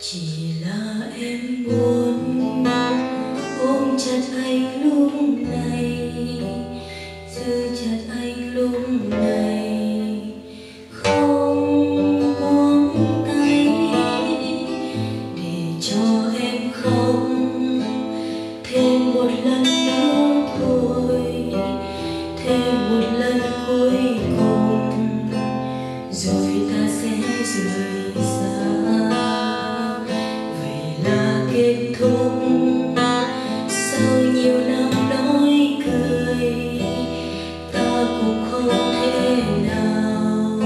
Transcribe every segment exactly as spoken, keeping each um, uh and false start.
Chỉ là em muốn ôm chặt anh lúc này, giữ chặt anh lúc này, không buông tay để cho em không thêm một lần nữa thôi, thêm một lần cuối cùng rồi ta sẽ rời xa. Kết thúc sau nhiều năm nói cười, ta cũng không thể nào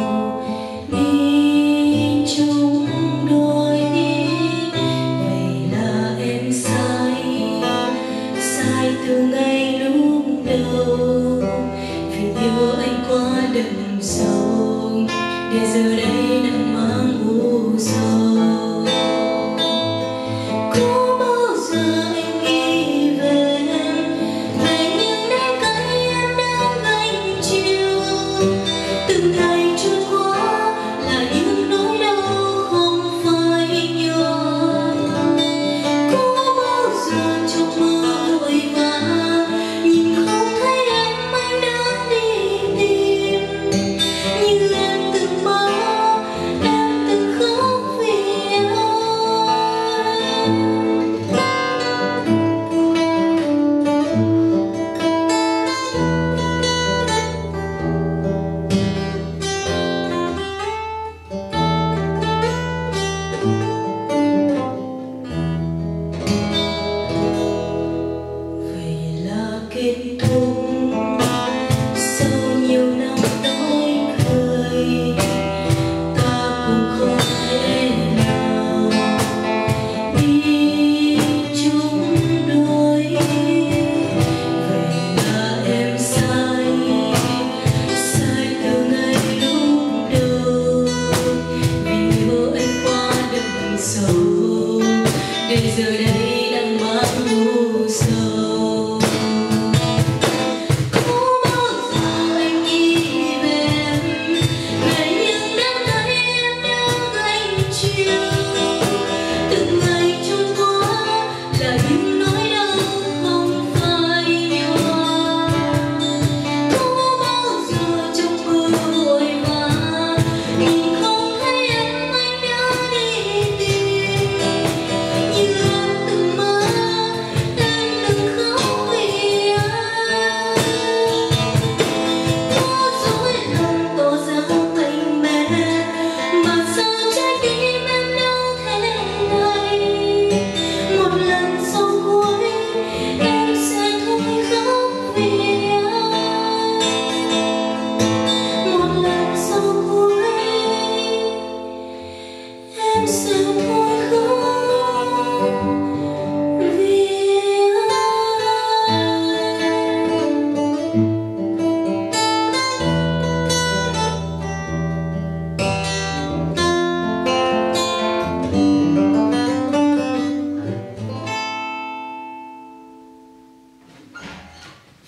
đi chung đôi. Vậy là em sai, sai từ ngay lúc đầu, vì yêu anh quá đậm sâu để giờ đây nắng mang u sầu.